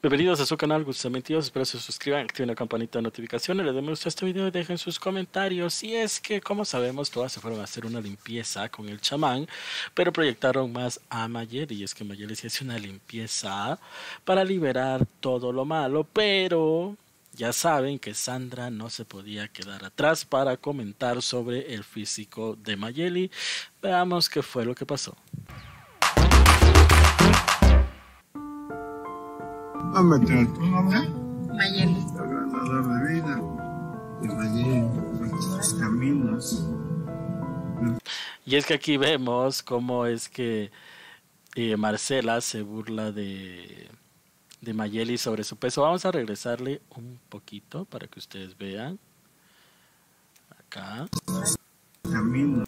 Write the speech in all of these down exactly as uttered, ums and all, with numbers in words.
Bienvenidos a su canal Gustos Mentirosos, espero se suscriban, activen la campanita de notificaciones, le den me gusta a este video y dejen sus comentarios. Y es que, como sabemos, todas se fueron a hacer una limpieza con el chamán, pero proyectaron más a Mayeli, y es que Mayeli se hace una limpieza para liberar todo lo malo, pero ya saben que Sandra no se podía quedar atrás para comentar sobre el físico de Mayeli. Veamos qué fue lo que pasó. A meter tu nombre, Mayeli. el ganador de vida, de Mayeli, nuestros caminos. Y es que aquí vemos cómo es que eh, Marcela se burla de, de Mayeli sobre su peso. Vamos a regresarle un poquito para que ustedes vean. Acá. Caminos.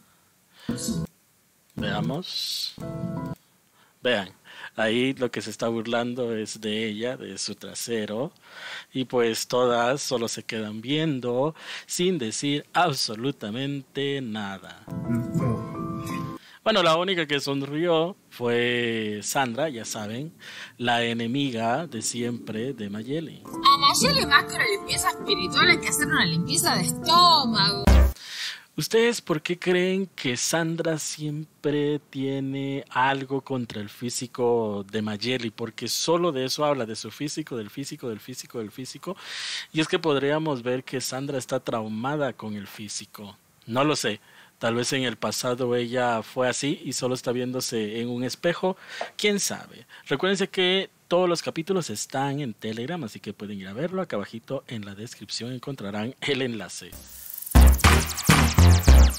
Veamos. Vean. Ahí lo que se está burlando es de ella, de su trasero, y pues todas solo se quedan viendo sin decir absolutamente nada. Bueno, la única que sonrió fue Sandra, ya saben, la enemiga de siempre de Mayeli. A Mayeli, más que una limpieza espiritual, hay que hacer una limpieza de estómago. ¿Ustedes por qué creen que Sandra siempre tiene algo contra el físico de Mayeli? Porque solo de eso habla, de su físico, del físico, del físico, del físico. Y es que podríamos ver que Sandra está traumada con el físico. No lo sé. Tal vez en el pasado ella fue así y solo está viéndose en un espejo. ¿Quién sabe? Recuérdense que todos los capítulos están en Telegram, así que pueden ir a verlo. Acá abajito en la descripción encontrarán el enlace.